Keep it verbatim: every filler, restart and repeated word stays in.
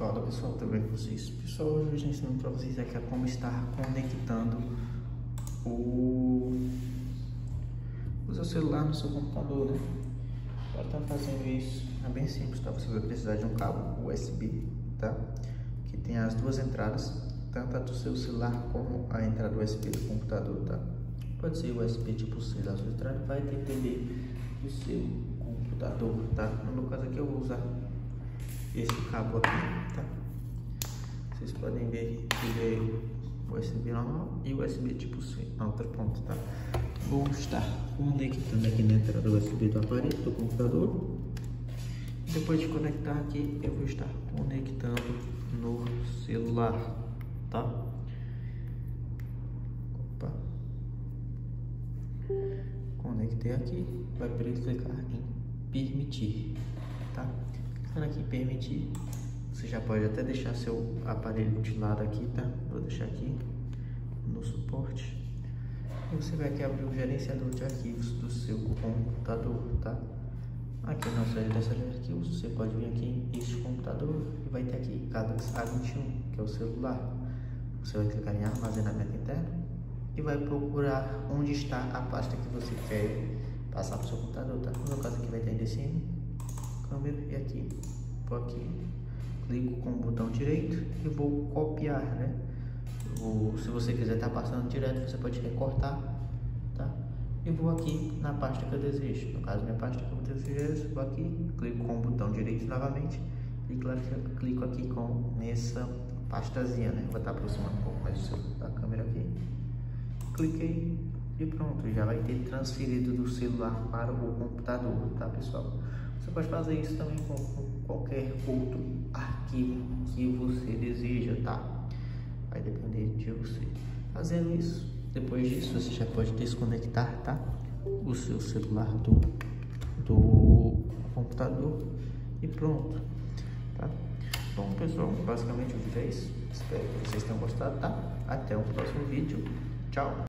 Fala pessoal, tudo bem com vocês? Pessoal, hoje eu estou ensinando para vocês aqui a como estar conectando o, o seu celular no seu computador, né? Para estar fazendo isso é bem simples, tá? Você vai precisar de um cabo U S B, tá? Que tem as duas entradas, tanto a do seu celular como a entrada U S B do computador, tá? Pode ser U S B tipo C da sua entrada, vai ter T V do seu computador, tá? No meu caso aqui eu vou usar esse cabo aqui, tá? Vocês podem ver que veio U S B normal e U S B tipo C na outra ponta, tá? Vou estar conectando aqui na entrada U S B do aparelho do computador. Depois de conectar aqui, eu vou estar conectando no celular, tá? Opa. Conectei aqui, vai clicar em permitir, tá? Clicando aqui em permitir, você já pode até deixar seu aparelho de lado aqui, tá? Vou deixar aqui no suporte. E você vai aqui abrir o gerenciador de arquivos do seu computador, tá? Aqui na série dessa de arquivos, você pode vir aqui em este computador e vai ter aqui Galaxy A vinte e um, que é o celular. Você vai clicar em armazenamento interno e vai procurar onde está a pasta que você quer passar para o seu computador, tá? No meu caso aqui vai ter D C M, câmera e aqui. Vou aqui, clico com o botão direito e vou copiar, né? Vou, se você quiser estar tá passando direto, você pode recortar, tá? E vou aqui na pasta que eu desejo. No caso, minha pasta que eu desejo é essa. Vou aqui, clico com o botão direito novamente e clico aqui com essa pastazinha, né? Vou estar tá aproximando um pouco mais da câmera aqui. Cliquei e pronto, já vai ter transferido do celular para o computador, tá pessoal? Você pode fazer isso também com qualquer outro arquivo que você deseja, tá? Vai depender de você. Fazendo isso, depois disso você já pode desconectar, tá? O seu celular do, do computador e pronto, tá? Bom pessoal, basicamente o vídeo é isso. Espero que vocês tenham gostado, tá? Até o próximo vídeo. Tchau!